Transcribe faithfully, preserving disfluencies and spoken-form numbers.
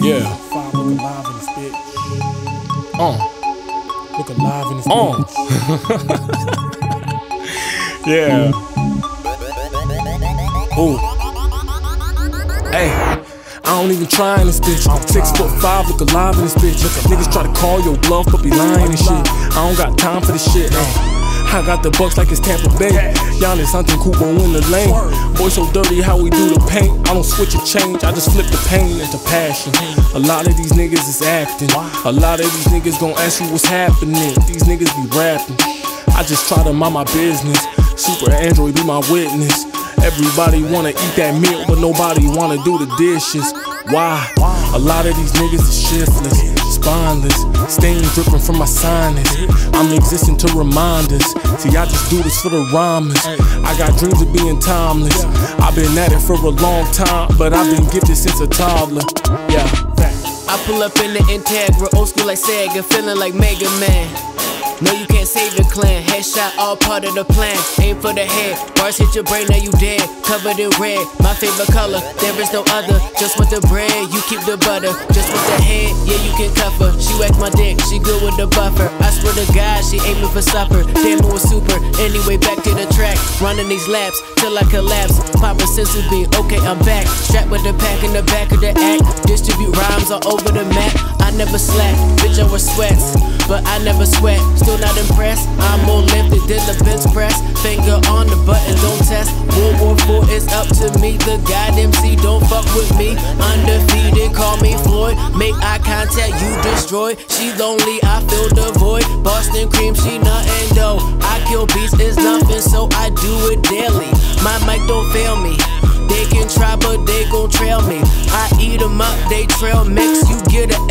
Yeah. Five look alive in this bitch. Uh. Look alive in this Uh. bitch. Yeah. Ooh. Hey. I don't even try in this bitch. Six foot five, look alive in this bitch. Niggas try to call your bluff, but be lying and shit. I don't got time for this shit. Ay. I got the Bucks like it's Tampa Bay. Giannis Antetokounmpo in the lane. Boy so dirty how we do the paint. I don't switch or change, I just flip the pain into passion. A lot of these niggas is acting. A lot of these niggas gon' ask you what's happening. These niggas be rapping. I just try to mind my business. Super Android be my witness. Everybody wanna eat that meal, but nobody wanna do the dishes. Why? A lot of these niggas is shiftless, spineless, stains dripping from my sinus. I'm existing to remind us. See, I just do this for the rhymers. I got dreams of being timeless. I've been at it for a long time, but I've been gifted since a toddler. Yeah. I pull up in the Integra, old school like Sega, feeling like Mega Man. No, you can't save your clan. Headshot, all part of the plan. Aim for the head. Bars hit your brain, now you dead. Covered in red. My favorite color. There is no other. Just with the bread, you keep the butter. Just with the head, yeah, you can cuff her. She whack my dick, she good with the buffer. I swear to God, she aiming for supper. Damn, it was super. Anyway, back to the track. Running these laps till I collapse. Pop a sensitive beat. Okay, I'm back. Strapped with the pack in the back of the act. Distribute rhymes all over the map. I never slack. Bitch, I wear sweats, but I never sweat. Still not impressed, I'm more lifted than the bench press. Finger on the button, don't test. World War Four is up to me. The God M C, don't fuck with me. Undefeated, call me Floyd. Make eye contact, you destroy. She lonely, I feel the void. Boston cream, she nothing though. I kill beats, is nothing, so I do it daily. My mic don't fail me. They can try, but they gon' trail me. I eat them up, they trail mix. You get an